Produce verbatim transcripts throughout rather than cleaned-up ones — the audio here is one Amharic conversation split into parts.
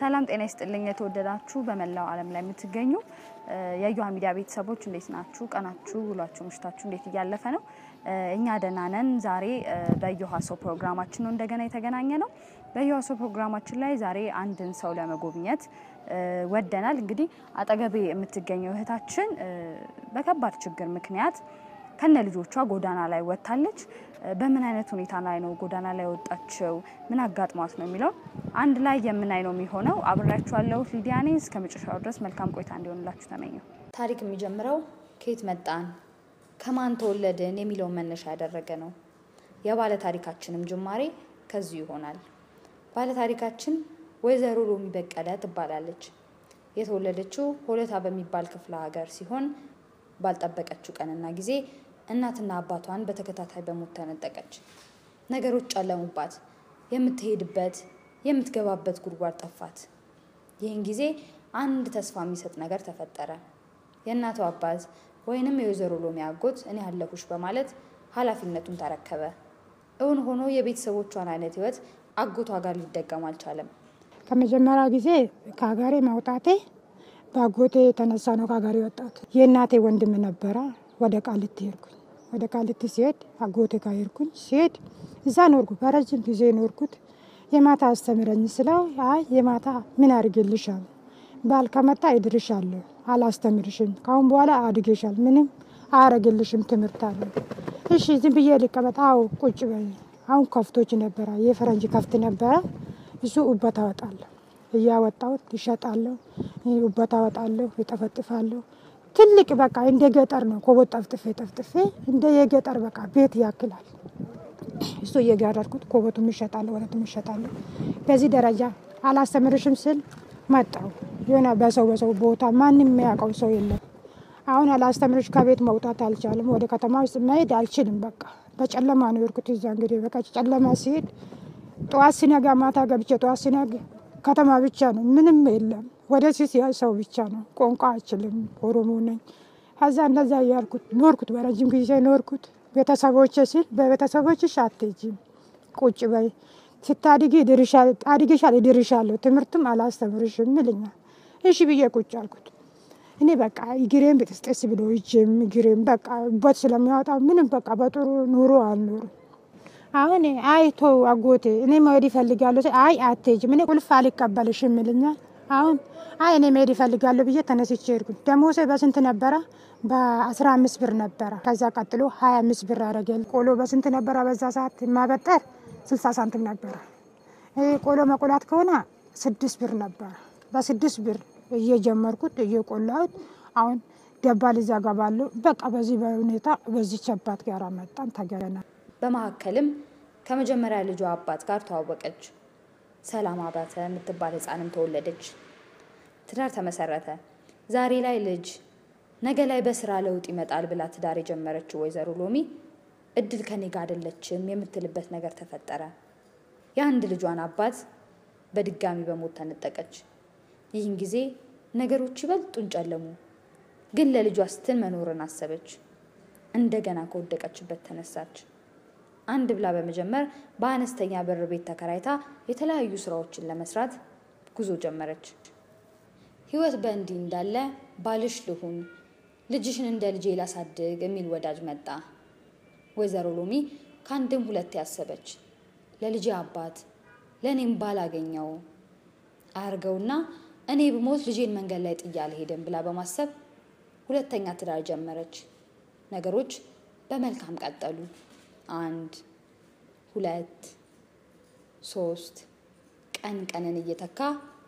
ሰላም ጤና ይስጥልኝ የተወደዳችሁ በመላው ዓለም ላይ የምትገኙ የኢዮሃ ሚዲያ ቤተሰቦች እንዴት ናችሁ? ቀናችሁ ውሏችሁ ምሽታችሁ እንዴት እያለፈ ነው? እኛ ደህና ነን። ዛሬ በኢዮሃ ሶ ፕሮግራማችን ነው እንደገና የተገናኘ ነው። በኢዮሃ ሶ ፕሮግራማችን ላይ ዛሬ አንድን ሰው ለመጎብኘት ወደናል። እንግዲህ አጠገቤ የምትገኘው እህታችን በከባድ ችግር ምክንያት ከነ ልጆቿ ጎዳና ላይ ወጣለች። በምን አይነት ሁኔታ ላይ ነው ጎዳና ላይ ወጣችው? ምን አጋጥሟት ነው የሚለው አንድ ላይ የምናይ ነው የሚሆነው። አብራችኋለሁ ሊዲያ ነኝ። እስከመጨረሻው ድረስ መልካም ቆይታ እንዲሆንላችሁ ተመኘው። ታሪክ የሚጀምረው ከየት መጣን ከማን ተወለድን የሚለው መነሻ ያደረገ ነው። የባለ ታሪካችንም ጅማሬ ከዚህ ይሆናል። ባለ ታሪካችን ወይዘሮ ሎሚ በቀለ ትባላለች። የተወለደችው ሁለት በሚባል ክፍለ ሀገር ሲሆን ባልጠበቀችው ቀንና ጊዜ እናትና አባቷን በተከታታይ በሞት ተነጠቀች። ነገሮች ጨለሙባት። የምትሄድበት የምትገባበት ጉድጓድ ጠፋት። ይህን ጊዜ አንድ ተስፋ የሚሰጥ ነገር ተፈጠረ። የእናቷ አባት ወይንም የወይዘሮ ሎሚ አጎት እኔ ያለሁሽ በማለት ኃላፊነቱን ተረከበ። እውን ሆኖ የቤተሰቦቿን አይነት ህይወት አጎቷ ጋር ሊደገም አልቻለም። ከመጀመሪያ ጊዜ ከሀገሬ ማውጣቴ ባጎቴ ተነሳ ነው ከሀገሬ ወጣት። የእናቴ ወንድም ነበረ። ወደ ቃሊቲ ሄድኩኝ። ወደ ቃሊቲ ሲሄድ አጎቴ ጋር ሄድኩኝ። ሲሄድ እዛ ኖርኩ። በረጅም ጊዜ ኖርኩት። የማታ አስተምረኝ ስለው አይ የማታ ምን አድርግልሻል? ባል ከመጣ ይድርሻለሁ፣ አላስተምርሽም። ካሁን በኋላ አድርገሻል፣ ምንም አያረግልሽም፣ ትምህርት አለ። እሺ ዝም ብዬ ልቀመጥ? አዎ ቁጭ በይ። አሁን ከፍቶች ነበረ፣ የፈረንጅ ከፍት ነበረ። እሱ ኡበት አወጣለሁ፣ እያወጣሁት ይሸጣለሁ፣ ኡበት አወጣለሁ፣ ይጠፈጥፋለሁ። ትልቅ በቃ እንደ ገጠር ነው። ኮቦት ጠፍጥፌ ጠፍጥፌ እንደ የገጠር በቃ ቤት ያክላል። እሱ እየጋረድኩት ኮቦቱም ይሸጣለሁ፣ ወለቱም ይሸጣለሁ። በዚህ ደረጃ አላስተምርሽም ስል መጣሁ። የሆነ በሰው በሰው ቦታ ማንም የሚያውቀው ሰው የለም። አሁን አላስተምርሽ ከቤት መውጣት አልቻለም። ወደ ከተማ ውስጥ መሄድ አልችልም። በቃ በጨለማ ነው የሄድኩት። እዛ እንግዲህ በቃ ጨለማ ሲሄድ ጠዋት ሲነጋ ማታ ገብቼ ጠዋት ሲነጋ ከተማ ብቻ ነው፣ ምንም የለም። ወደ ሲስ ሰው ብቻ ነው። ቋንቋ አልችልም፣ ኦሮሞ ነኝ። ከዛ እንደዛ ያልኩት ኖርኩት። በረጅም ጊዜ ኖርኩት። ቤተሰቦቼ ሲል በቤተሰቦችሽ አትሄጂም፣ ቁጭ በይ፣ ስታድጊ ድርሻል አድግሻል ድርሻለሁ፣ ትምህርትም አላስተምርሽም ይልኛል። እሺ ብዬ ቁጭ አልኩት። እኔ በቃ እግሬን ብጥስጥስ ብሎ እጄም እግሬም በቃ በት ስለሚያወጣ ምንም በቃ በጥሩ ኑሮ አልኖርም። አሁን አይቶ አጎቴ እኔ መሄድ ይፈልጋለሁ። አይ አትሄጂም፣ እኔ ቁልፍ አልቀበልሽም ይልኛል። አሁን አይ እኔ መሄድ ይፈልጋለሁ ብዬ ተነስቼ ሄድኩኝ። ደሞሴ በስንት ነበረ? በአስራ አምስት ብር ነበረ። ከዛ ቀጥሎ ሀያ አምስት ብር አደረገል። ቆሎ በስንት ነበረ? በዛ ሰዓት ማበጠር ስልሳ ሳንቲም ነበረ። ቆሎ መቆላት ከሆነ ስድስት ብር ነበረ። በስድስት ብር እየጀመርኩት እየቆላሁት አሁን ደባል እዛ ገባለሁ። በቃ በዚህ በሁኔታ በዚህ ቸባት ጋር መጣን ተገረና። በመሐከልም ከመጀመሪያ ልጇ አባት ጋር ተዋወቀች። ሰላም አባተ የምትባል ህፃንም ተወለደች። ትዳር ተመሰረተ። ዛሬ ላይ ልጅ ነገ ላይ በስራ ለውጥ ይመጣል ብላ ትዳር የጀመረችው ወይዘሮ ሎሚ እድል ከኔ ጋር አይደለችም የምትልበት ነገር ተፈጠረ። የአንድ ልጇን አባት በድጋሚ በሞት ተነጠቀች። ይህን ጊዜ ነገሮች ይበልጡን ጨለሙ። ግን ለልጇ ስትል መኖርን አሰበች። እንደገና ከወደቀችበት ተነሳች። አንድ ብላ በመጀመር በአነስተኛ ብር ቤት ተከራይታ የተለያዩ ስራዎችን ለመስራት ጉዞ ጀመረች። ህይወት በእንዲህ እንዳለ ባልሽ ልሁን ልጅሽን እንደ ልጄ ላሳድግ የሚል ወዳጅ መጣ። ወይዘሮ ሎሚ ካንድም ሁለት ያሰበች። ለልጄ አባት ለኔም ባላገኘው አርገውና እኔ በሞት ልጄን መንገድ ላይ ጥያ አልሄድም ብላ በማሰብ ሁለተኛ ትዳር ጀመረች። ነገሮች በመልካም ቀጠሉ። አንድ ሁለት ሶስት ቀን ቀንን እየተካ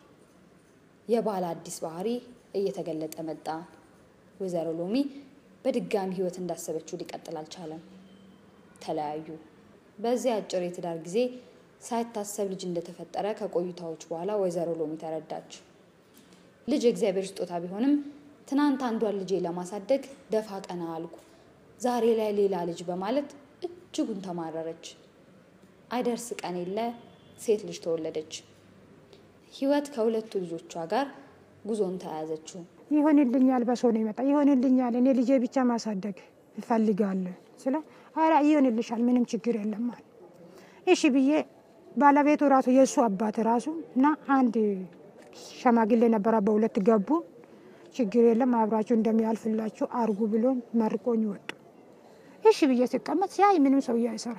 የባለ አዲስ ባህሪ እየተገለጠ መጣ። ወይዘሮ ሎሚ በድጋሚ ህይወት እንዳሰበችው ሊቀጥል አልቻለም። ተለያዩ። በዚያ አጭር የትዳር ጊዜ ሳይታሰብ ልጅ እንደተፈጠረ ከቆይታዎች በኋላ ወይዘሮ ሎሚ ተረዳች። ልጅ እግዚአብሔር ስጦታ ቢሆንም ትናንት አንዷን ልጄ ለማሳደግ ደፋ ቀና አልኩ፣ ዛሬ ላይ ሌላ ልጅ በማለት እጅጉን ተማረረች። አይደርስ ቀን የለ ሴት ልጅ ተወለደች። ህይወት ከሁለቱ ልጆቿ ጋር ጉዞን ተያዘችው። ይሆንልኛል በሰው ነው የመጣ ይሆንልኛል፣ እኔ ልጄ ብቻ ማሳደግ እፈልጋለሁ ስለ አራ ይሆንልሻል፣ ምንም ችግር የለም ማለት። እሺ ብዬ ባለቤቱ ራሱ የሱ አባት ራሱ እና አንድ ሸማግሌ ነበር በሁለት ገቡ ችግር የለም አብራችሁ እንደሚያልፍላችሁ አርጉ ብሎ መርቆኝ ወጡ እሺ ብዬ ሲቀመጥ ሲያይ ምንም ሰው ያይሰራ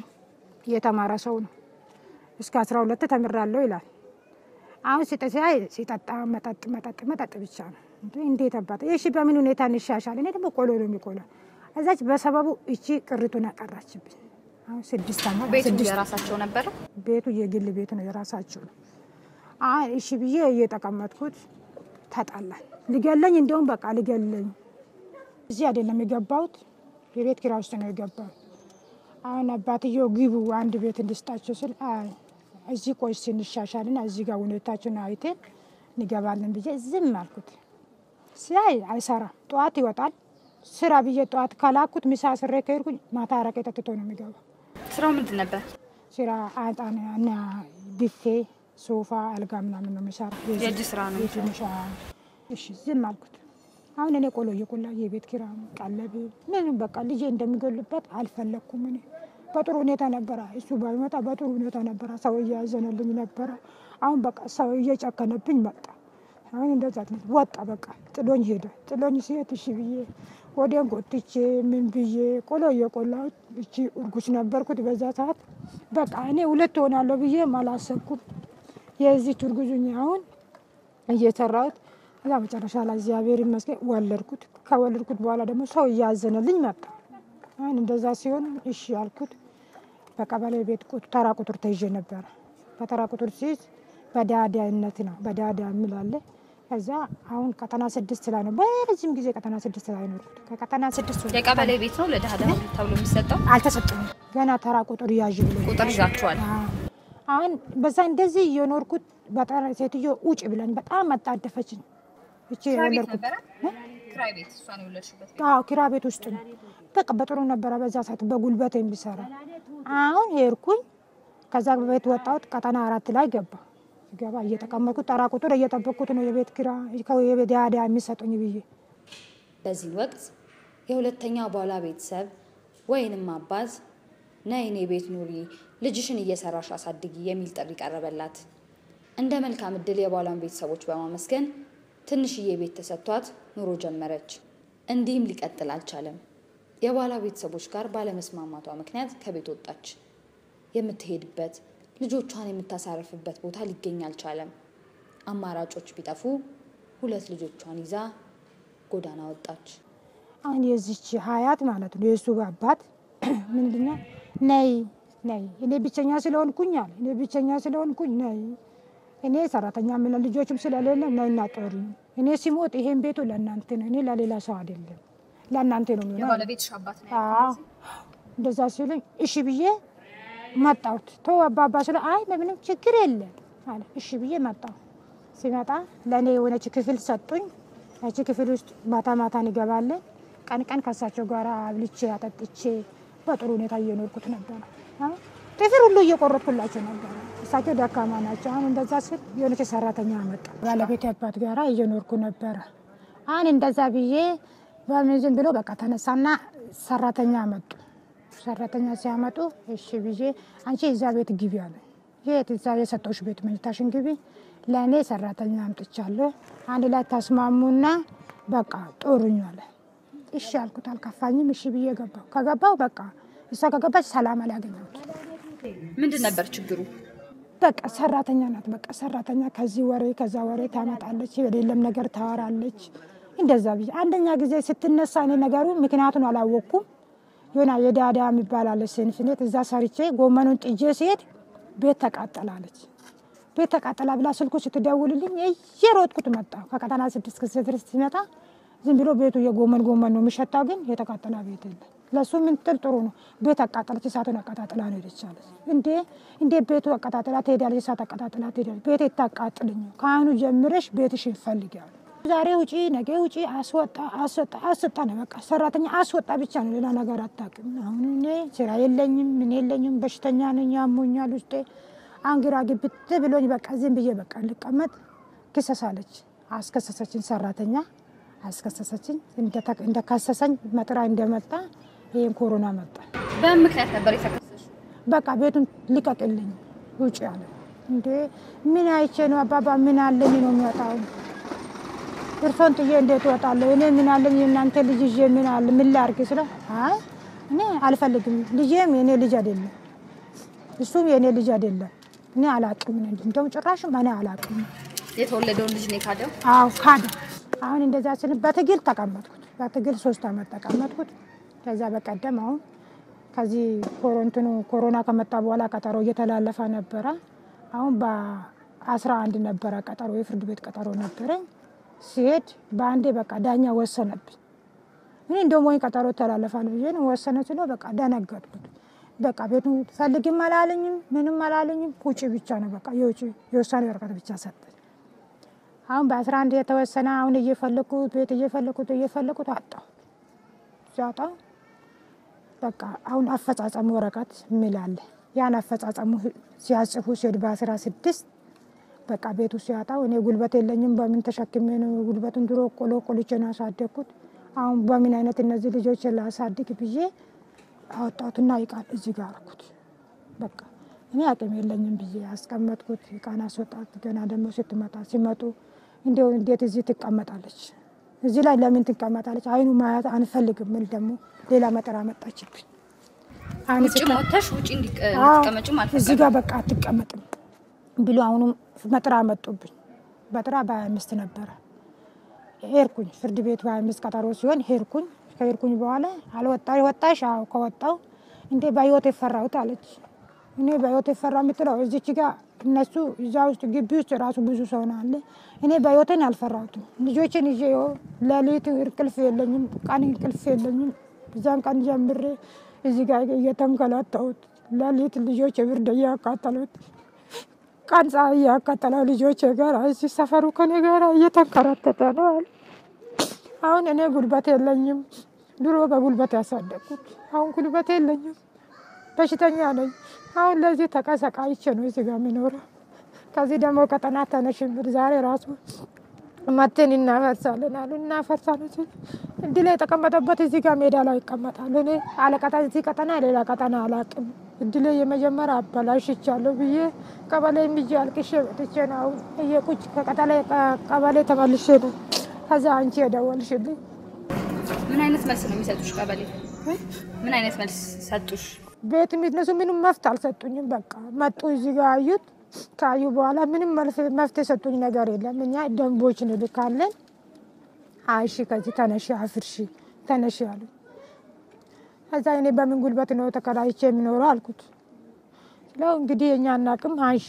የተማረ ሰው ነው እስከ አስራ ሁለት ተምራለሁ ይላል አሁን ሲጠሲያይ ሲጠጣ መጠጥ መጠጥ መጠጥ ብቻ ነው እንዴት አባቴ እሺ በምን ሁኔታ እንሻሻል እኔ ደግሞ ቆሎ ነው የሚቆላ እዛች በሰበቡ እቺ ቅርቱን አቀራችብኝ አሁን ስድስት አመት ቤቱ የራሳቸው ነበር ቤቱ የግል ቤት ነው የራሳቸው ነው አይ እሺ ብዬ እየተቀመጥኩት ተጣላን ልገለኝ እንደውም በቃ ልገለኝ እዚህ አይደለም የገባሁት የቤት ኪራይ ውስጥ ነው የገባሁት አሁን አባትየው ግቡ አንድ ቤት እንድስጣቸው ስል አይ እዚህ ቆይ ስንሻሻልና እዚህ ጋር ሁኔታችን አይተን ንገባለን ብዬ ዝም አልኩት ሲያይ አይሰራ ጧት ይወጣል ስራ ብዬ ጧት ካላኩት ምሳ ስሬ ከሄድኩኝ ማታ አረቄ ጠጥቶ ነው የሚገባው ስራው ምንድን ነበር ስራ አጣና ቢፌ ሶፋ አልጋ ምናምን ነው የሚሰራው የእጅ ስራ ነው እሺ ዝም አልኩት አሁን እኔ ቆሎ እየቆላ የቤት ኪራይ ቀለብ ምንም በቃ ልጄ እንደሚገሉበት አልፈለኩም እኔ በጥሩ ሁኔታ ነበር እሱ ባይመጣ በጥሩ ሁኔታ ነበር ሰው ያዘነልኝ ነበር አሁን በቃ ሰው እየጨከነብኝ መጣ አሁን እንደዛ ወጣ በቃ ጥሎኝ ሄደ ጥሎኝ ሲሄድ እሺ ብዬ ወዲያን ጎትቼ ምን ብዬ ቆሎ እየቆላሁ እቺ እርጉዝ ነበርኩት በዛ ሰዓት በቃ እኔ ሁለት ሆናለሁ ብዬ ማላሰብኩም የዚህ እርጉዙኝ አሁን እየሰራሁት እዛ መጨረሻ ላይ እግዚአብሔር ይመስገን ወለድኩት ከወለድኩት በኋላ ደግሞ ሰው ያዘነልኝ መጣ አሁን እንደዛ ሲሆን እሺ አልኩት በቀበሌ ቤት ቁጥር ተራ ቁጥር ተይዤ ነበር በተራ ቁጥር ሲይዝ በዳዳነት ነው በዳዳ የሚላለ ከዛ አሁን ቀጠና ስድስት ላይ ነው በረጅም ጊዜ ቀጠና ስድስት ላይ ነው ከቀጠና ስድስት ወደ የቀበሌ ቤት ነው ለዳዳ ተብሎ የሚሰጠው አልተሰጠም ገና ተራ ቁጥር ያዥ ብሎ ቁጥር ይዛችኋል አሁን በዛ እንደዚህ የኖርኩት በጣም ሴትዮ ውጭ ብለን በጣም መጣደፈችን እቺ ወለድኩት ክራይ ቤት እሷ ነው የወለድሽበት አዎ ክራይ ቤት ውስጥ ነው በቃ በጥሩ ነበር በዛ ሰዓት በጉልበት የሚሰራ አሁን ሄርኩኝ ከዛ በቤት ወጣሁት ቀጠና አራት ላይ ገባ ገባ እየተቀመጥኩት ተራ ቁጥር እየጠበቅኩት ነው የቤት ኪራይ ከየቤት ያዳ የሚሰጡኝ ብዬ በዚህ ወቅት የሁለተኛ ባላ ቤተሰብ ወይንም አባዝ ነይኔ ቤት ኑሪ ልጅሽን እየሰራሽ አሳድጊ የሚል ጥሪ ቀረበላት እንደ መልካም እድል የባሏን ቤተሰቦች በማመስገን ትንሽዬ ቤት ተሰጥቷት ኑሮ ጀመረች እንዲህም ሊቀጥል አልቻለም የባሏ ቤተሰቦች ጋር ባለመስማማቷ ምክንያት ከቤት ወጣች የምትሄድበት ልጆቿን የምታሳርፍበት ቦታ ሊገኝ አልቻለም አማራጮች ቢጠፉ ሁለት ልጆቿን ይዛ ጎዳና ወጣች አሁን የዚች ሀያት ማለት ነው የሱ አባት ምንድነው ነይ ነይ እኔ ብቸኛ ስለሆንኩኝ አለ እኔ ብቸኛ ስለሆንኩኝ ነይ እኔ ሰራተኛ ምን ልጆችም ስለሌለ ነይና ጦሪ እኔ ሲሞት ይሄን ቤቱ ለእናንተ ነው እኔ ለሌላ ሰው አይደለም ለእናንተ ነው የሚሆነው የባለቤትሽ አባት ነው አዎ እንደዛ ሲሉኝ እሺ ብዬ መጣሁት ተው አባባ ስለ አይ ምንም ችግር የለም አለ እሺ ብዬ መጣሁ ሲመጣ ለኔ የሆነች ክፍል ሰጡኝ እቺ ክፍል ውስጥ ማታ ማታ እንገባለን ቀን ቀን ከሳቸው ጋር አብልቼ አጠጥቼ በጥሩ ሁኔታ እየኖርኩት ነበር አዎ ጥፍር ሁሉ እየቆረጥኩላቸው ነበር እሳቸው ደካማ ናቸው አሁን እንደዛ ሲል የሆነች ሰራተኛ መጣ ባለቤት አባት ጋር እየኖርኩ ነበር አሁን እንደዛ ብዬ በምን ብሎ በቃ ተነሳና ሰራተኛ መጡ ሰራተኛ ሲያመጡ እሺ ብዬ አንቺ እዛ ቤት ግቢ አለ የት እዛ የሰጠውሽ ቤት መኝታሽን ግቢ ለኔ ሰራተኛ አምጥቻለሁ አንድ ላይ ተስማሙና በቃ ጦሩኝ አለ እሺ አልኩት አልከፋኝም እሺ ብዬ ገባው ከገባው በቃ እሷ ከገባች ሰላም አላገኘሁት ምንድን ነበር ችግሩ በቃ ሰራተኛ ናት በቃ ሰራተኛ ከዚህ ወሬ ከዛ ወሬ ታመጣለች የሌለም ነገር ታወራለች እንደዛ ብዬ አንደኛ ጊዜ ስትነሳ እኔ ነገሩ ምክንያቱን አላወቅኩም የሆነ የዳዳ የሚባል አለ ስንፍኔት እዛ ሰርቼ ጎመኑን ጥጄ ሲሄድ ቤት ተቃጠላለች ቤት ተቃጠላ ብላ ስልኩ ስትደውልልኝ እየሮጥኩት መጣሁ ከቀጠና ስድስት ከስፍር ሲመጣ ዝም ብሎ ቤቱ የጎመን ጎመን ነው የሚሸታው ግን የተቃጠላ ቤት የለም ለሱ ምን ጥሩ ነው ቤት አቃጠለች እሳቱን አቃጣጥላ ነው የደቻለች እንዴ እንዴ ቤቱ አቃጣጥላ ትሄዳለች እሳት አቃጣጥላ ትሄዳለች ቤት ይታቃጥልኝ ካህኑ ጀምረሽ ቤትሽ ይፈልጋል ዛሬ ውጪ ነገ ውጪ አስወጣ አስወጣ አስወጣ ነው በቃ ሰራተኛ አስወጣ ብቻ ነው ሌላ ነገር አታውቅም አሁን እኔ ስራ የለኝም ምን የለኝም በሽተኛ ነኝ ያሞኛል ውስጤ አንግራ ግብት ብሎኝ በቃ ዝም ብዬ በቃ ልቀመጥ ክሰሳለች አስከሰሰችን ሰራተኛ አስከሰሰችን እንደ ካሰሰኝ መጥራ እንደመጣ ይሄን ኮሮና መጣ በምክንያት ነበር የተከሰሰው በቃ ቤቱን ልቀቅልኝ ውጪ አለ እንዴ ምን አይቼ ነው አባባ ምን አለኝ ነው የሚወጣው እርሶን ጥዬ እንዴት እወጣለሁ እኔ ምን አለኝ እናንተ ልጅ ይዤ ምን አለ ምን ላድርግ ስለው አይ እኔ አልፈልግም ልጄም የኔ ልጅ አይደለም እሱም የኔ ልጅ አይደለም እኔ አላቅም እንደው ጭራሽ ማኔ አላቅም የተወለደው ልጅ ነው ካደው አው ካደ አሁን እንደዛ ስን በትግል ተቀመጥኩት በትግል ሶስት አመት ተቀመጥኩት ከዛ በቀደም አሁን ከዚህ ኮሮንቱኑ ኮሮና ከመጣ በኋላ ቀጠሮ እየተላለፈ ነበር አሁን በ11 ነበር ቀጠሮ የፍርድ ቤት ቀጠሮ ነበር ሲሄድ በአንዴ በቃ ዳኛ ወሰነብኝ እኔ እንደው ሞይ ቀጠሮ ተላለፋል ብዬ ነው ወሰነ ሲለው በቃ ደነገጥኩት በቃ ቤቱ ፈልግም አላለኝም ምንም አላለኝም ቁጭ ብቻ ነው በቃ የውጭ የውሳኔ ወረቀት ብቻ ሰጠኝ አሁን በ11 የተወሰነ አሁን እየፈለኩት ቤት እየፈለኩት እየፈለኩት አጣው ዛጣው በቃ አሁን አፈጻጸሙ ወረቀት ምላለ ያን አፈጻጸሙ ሲያጽፉ ሲሄድ በ16 በቃ ቤቱ ሲያጣው እኔ ጉልበት የለኝም በምን ተሸክሜ ነው ጉልበቱን ድሮ ቆሎ ቆልቼ ነው ያሳደግኩት አሁን በምን አይነት እነዚህ ልጆች ላሳድግ ብዬ አወጣሁትና ይቃል እዚህ ጋር አልኩት በቃ እኔ አቅም የለኝም ብዬ አስቀመጥኩት ይቃና አስወጣት ገና ደግሞ ስትመጣ ሲመጡ እንደው እንዴት እዚህ ትቀመጣለች እዚህ ላይ ለምን ትቀመጣለች አይኑ ማያት አንፈልግም ምን ደግሞ ሌላ መጠራ መጣችብኝ ውጪ ሞተሽ ውጪ እንዲቀመጭ ማለት እዚህ ጋር በቃ አትቀመጥም ብሎ አሁን መጥራ መጡብኝ በጥራ በ25 ነበር ሄርኩኝ ፍርድ ቤት በ25 ቀጠሮ ሲሆን ሄርኩኝ ከሄርኩኝ በኋላ አልወጣይ ወጣሽ አው ከወጣው እንዴ ባይወት ይፈራውት አለች እኔ ባይወት ይፈራ ምትለው እዚች ጋር እነሱ እዛው ውስጥ ግቢ ውስጥ ራሱ ብዙ ሰው ነው አለ እኔ ባይወተን አልፈራውትም ልጆችን ይዤው ለሊት እንቅልፍ የለኝም ቀን እንቅልፍ የለኝም እዛን ቀን ጀምሬ እዚህ ጋር እየተንከላተውት ለሊት ልጆች ብርድ ያቃጠሉት ቀን ፀሐይ ያቃጠለው ልጆች ጋር እዚህ ሰፈሩ ከኔ ጋር እየተንከራተተ ነው አሁን እኔ ጉልበት የለኝም ድሮ በጉልበት ያሳደግኩት አሁን ጉልበት የለኝም በሽተኛ ነኝ አሁን ለዚህ ተቀሰቃይቼ ነው እዚህ ጋር የሚኖረው ከዚህ ደግሞ ቀጠና ተነሽም ዛሬ ራሱ ማተን እናፈርሳለን አሉ እናፈርሳለን እንዲህ ላይ ተቀመጠበት እዚህ ጋር ሜዳ ላይ ይቀመጣል እኔ አለቀታ እዚህ ቀጠና ሌላ ቀጠና አላቅም እንዲህ ላይ የመጀመሪያ አባላሽቻለሁ ብዬ ቀበሌ ምጂ አልቅሼ ወጥቼ ነው እየቁጭ ከቀጠለ ቀበሌ ተመልሼ ነው ከዛ አንቺ ደወልሽልኝ ምን አይነት መልስ ነው የሚሰጡሽ ቀበሌ ምን አይነት መልስ ሰጡሽ ቤት ምትነሱ ምንም መፍት አልሰጡኝም በቃ መጡ እዚህ ጋር አዩት ካዩ በኋላ ምንም መፍት ሰጡኝ ነገር የለም እኛ ደንቦችን ልካለን አይሺ ከዚህ ተነሽ አፍርሺ ተነሽ ያሉ ከዛ እኔ በምን ጉልበት ነው ተከራይቼ የሚኖረው አልኩት ነው እንግዲህ የኛ እናቅም አይሺ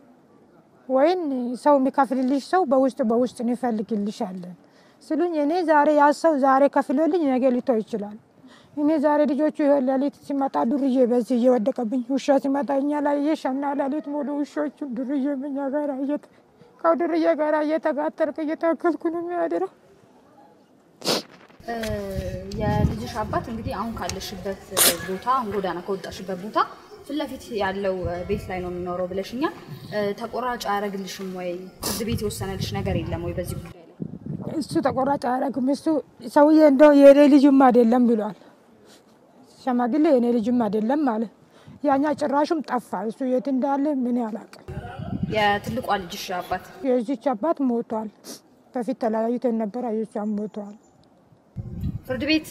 ወይን ሰው የሚከፍልልሽ ሰው በውስጥ በውስጥ ነው ይፈልግልሻል ስሉኝ እኔ ዛሬ ያሰው ዛሬ ከፍሎልኝ ነገ ሊተው ይችላል እኔ ዛሬ ልጆቹ ለሊት ሲመጣ ዱርዬ በዚህ እየወደቀብኝ ውሻ ሲመጣኛ ላይ የሸና ለሊት ሙሉ ውሾቹ ዱርዬ ምኛ ጋር አየት ከዱርዬ ጋር እየተጋጠርኩ እየታከልኩ ነው የሚያድረው የልጅሽ አባት እንግዲህ አሁን ካለሽበት ቦታ ጎዳና ከወጣሽበት ቦታ ፍለፊት ያለው ቤት ላይ ነው የሚኖረው ብለሽኛ ተቆራጭ አያረግልሽም ወይ እዚህ ቤት የወሰነልሽ ነገር የለም ወይ በዚህ ጉዳይ ላይ እሱ ተቆራጭ አያረግም እሱ ሰውዬ እንደው የኔ ልጅም አይደለም ብሏል ሸማግሌ የኔ ልጅም አይደለም ማለት ያኛ ጭራሹም ጠፋ እሱ የት እንዳለ ምን ያላቀም የትልቋ ልጅሽ አባት የዚች አባት ሞቷል በፊት ተለያይተን ነበር አይሷም ሞቷል ፍርድ ቤት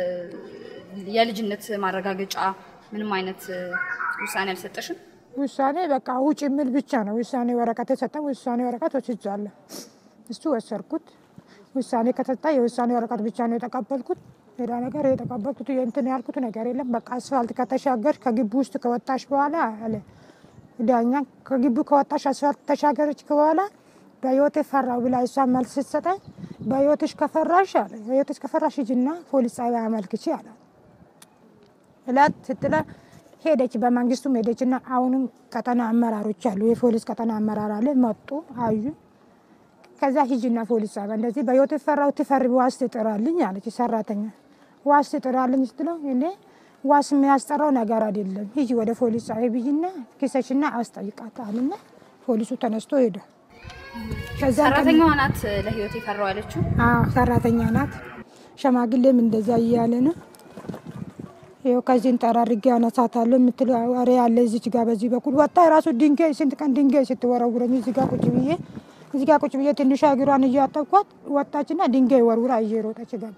የልጅነት ማረጋገጫ ምንም አይነት ውሳኔ አልሰጠሽም ውሳኔ በቃ ውጭ ምን ብቻ ነው ውሳኔ ወረቀት ተሰጠው ውሳኔ ወረቀት ወስጃለሁ እሱ ወሰርኩት ውሳኔ ከተሰጠ የውሳኔ ወረቀት ብቻ ነው የተቀበልኩት ሌላ ነገር የተቀበልኩት የእንትን ያልኩት ነገር የለም በቃ አስፋልት ከተሻገር ከግቢ ውስጥ ከወጣሽ በኋላ አለ ዳኛ ከግቢ ከወጣሽ አስፋልት ተሻገረች በኋላ በህይወት ፈራው ብላ እሷ መልስ ስትሰጠኝ በህይወትሽ ከፈራሽ አለ በህይወትሽ ከፈራሽ ሂጂና ፖሊስ ጣቢያ አመልክቺ አለ እላት ስትላ ሄደች በመንግስቱም ሄደችና አሁንም ቀጠና አመራሮች አሉ የፖሊስ ቀጠና አመራር አለ መጡ አዩ ከዛ ሂጂና ፖሊስ ጣቢያ እንደዚህ በህይወት ፈራው ትፈርቢ ዋስ ትጥራልኝ አለች ሰራተኛ ዋስ ትጥራልኝ ስትለው እኔ ዋስ የሚያስጠራው ነገር አይደለም ሂጂ ወደ ፖሊስ ጣቢያ ቢጂና ክሰሽና አስጠይቃት አለና ፖሊሱ ተነስቶ ሄደ ከዛ ሰራተኛዋ ናት ለህይወት ይፈራው አለችው አዎ ሰራተኛ ናት ሸማግሌም እንደዛ ይያለ ነው ይኸው ከዚህን ጠራርጌ አነሳታለሁ የምትለው ወሬ ያለ እዚች ጋር በዚህ በኩል ወጣ ራሱ ድንጋይ ስንት ቀን ድንጋይ ስትወረውረኝ እዚህ ጋር ቁጭ ብዬ እዚህ ጋር ቁጭ ብዬ ትንሽ እግሯን እያጠብኳት ወጣችና ድንጋይ ወርውራ እየሮጠች ገባች።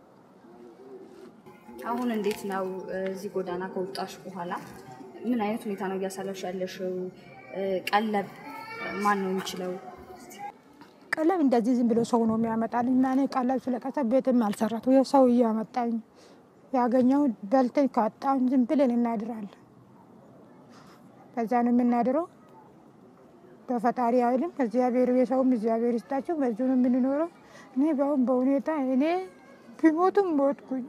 አሁን እንዴት ነው እዚህ ጎዳና ከወጣሽ በኋላ ምን አይነት ሁኔታ ነው እያሳለፍሽ ያለሽው? ቀለብ ማን ነው የሚችለው? ቀለብ እንደዚህ ዝም ብሎ ሰው ነው የሚያመጣልኝ እና እኔ ቀለብ ስለቀሰብ ቤትም አልሰራቱ የሰው እያመጣኝ ያገኘው በልተን ካጣን ዝም ብለን እናድራለን። በዛ ነው የምናድረው። በፈጣሪ አይልም እግዚአብሔር የሰውም እግዚአብሔር ይስጣቸው በዚህ ነው የምንኖረው። እኔ ባውን በሁኔታ እኔ ቢሞትም ሞትኩኝ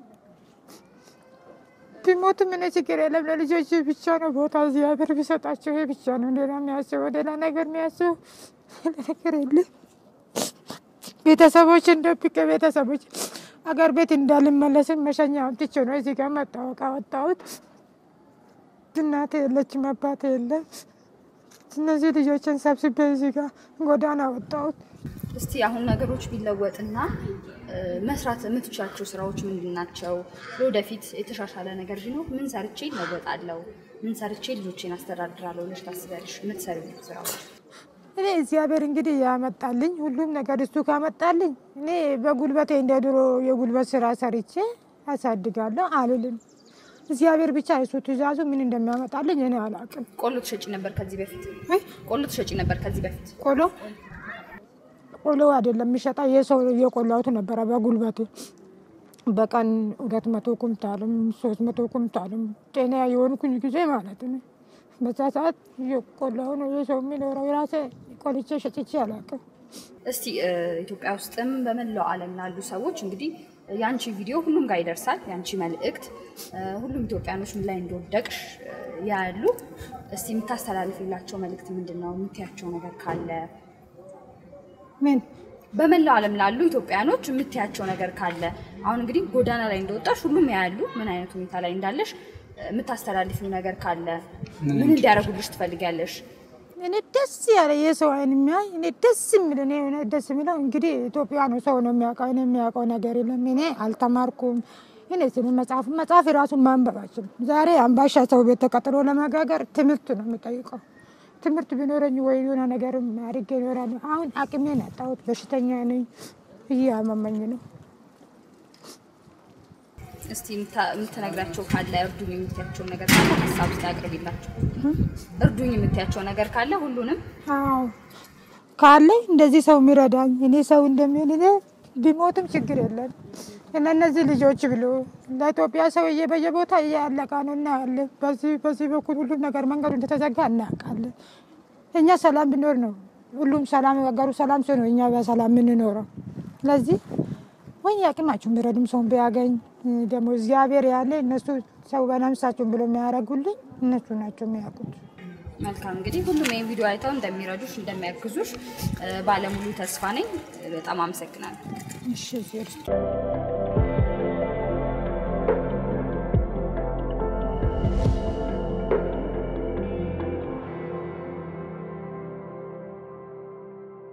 ቢሞትም እኔ ችግር የለም ለልጆቼ ብቻ ነው ቦታ እግዚአብሔር ቢሰጣቸው ይሄ ብቻ ነው። ሌላ የሚያስበው ሌላ ነገር የሚያስበው ነገር የለም። ቤተሰቦች እንደብቀ ቤተሰቦች አገር ቤት እንዳልመለስም መሸኛ አምጥቼ ነው እዚህ ጋር መጣወቃ ወጣሁት። እናቴ የለችም አባቴ የለም። እነዚህ ልጆችን ሰብስቤ እዚህ ጋር ጎዳና ወጣሁት። እስቲ አሁን ነገሮች ቢለወጥና መስራት የምትችላቸው ስራዎች ምንድናቸው? ለወደፊት የተሻሻለ ነገር ቢኖር ምን ሰርቼ ለወጣለሁ ምን ሰርቼ ልጆቼን አስተዳድራለሁ ብለሽ ታስቢያለሽ? የምትሰሪው ስራዎች? እኔ እግዚአብሔር እንግዲህ ያመጣልኝ ሁሉም ነገር እሱ ካመጣልኝ እኔ በጉልበቴ እንደ ድሮ የጉልበት ስራ ሰርቼ አሳድጋለሁ አልልም። እግዚአብሔር ብቻ እሱ ትእዛዙ ምን እንደሚያመጣልኝ እኔ አላውቅም። ቆሎ ትሸጪ ነበር ከዚህ በፊት? አይ ቆሎ ትሸጪ ነበር ከዚህ በፊት? ቆሎ ቆሎ አይደለም የሚሸጣ የሰው የቆላውት ነበር በጉልበቴ በቀን ሁለት መቶ ኩንታልም ሶስት መቶ ኩንታልም ጤና የሆንኩኝ ጊዜ ማለት ነው። በዛ ሰዓት የቆላው ነው የሰው የሚኖረው የራሴ ቆልቼ ሸጥቼ አላውቅም። እስቲ ኢትዮጵያ ውስጥም በመላው ዓለም ላሉ ሰዎች እንግዲህ ያንቺ ቪዲዮ ሁሉም ጋር ይደርሳል። ያንቺ መልእክት ሁሉም ኢትዮጵያኖች ምን ላይ እንደወደቅሽ ያሉ እስቲ የምታስተላልፊላቸው መልእክት ምንድነው? የምትያቸው ነገር ካለ ምን በመላው ዓለም ላሉ ኢትዮጵያኖች የምትያቸው ነገር ካለ አሁን እንግዲህ ጎዳና ላይ እንደወጣሽ ሁሉም ያያሉ ምን አይነት ሁኔታ ላይ እንዳለሽ የምታስተላልፊው ነገር ካለ ምን እንዲያረጉልሽ ትፈልጊያለሽ? እኔ ደስ ያለ የሰው አይን የሚያይ እኔ ደስ የሚል እኔ እኔ ደስ የሚለው እንግዲህ ኢትዮጵያ ነው ሰው ነው የሚያውቀው እኔ የሚያውቀው ነገር የለም። እኔ አልተማርኩም። እኔ ስለ መጽሐፍ መጽሐፍ ራሱ ማንበባችን ዛሬ አምባሻ ሰው ቤት ተቀጥሮ ለማጋገር ትምህርት ነው የሚጠይቀው። ትምህርት ቢኖረኝ ወይ የሆነ ነገር አድርጌ እኖራለሁ። አሁን አቅሜን አጣሁት። በሽተኛ ነኝ። እያመመኝ ነው። እስቲ የምትነግራቸው ካለ እርዱኝ የምትያቸው ነገር ካለ ሀሳብ ውስጥ ያቅርብላችሁ። እርዱኝ የምትያቸው ነገር ካለ ሁሉንም አዎ ካለ እንደዚህ ሰው የሚረዳኝ እኔ ሰው እንደሚል እኔ ቢሞትም ችግር የለም። እና እነዚህ ልጆች ብሎ ለኢትዮጵያ ሰው በየቦታ እያለቃ ነው እና ያለ በዚህ በዚህ በኩል ሁሉም ነገር መንገዱ እንደተዘጋ እናውቃለን። እኛ ሰላም ቢኖር ነው ሁሉም ሰላም ያገሩ ሰላም ሲሆን እኛ በሰላም የምንኖረው። ስለዚህ ወይ ያቅማችሁ ምረዱም ሰው ቢያገኝ ደግሞ እግዚአብሔር ያለ እነሱ ሰው በነፍሳቸው ብሎ የሚያረጉልኝ እነሱ ናቸው የሚያውቁት። መልካም እንግዲህ ሁሉም ይሄን ቪዲዮ አይተው እንደሚረዱሽ እንደሚያግዙሽ ባለሙሉ ተስፋ ነኝ። በጣም አመሰግናለሁ። እሺ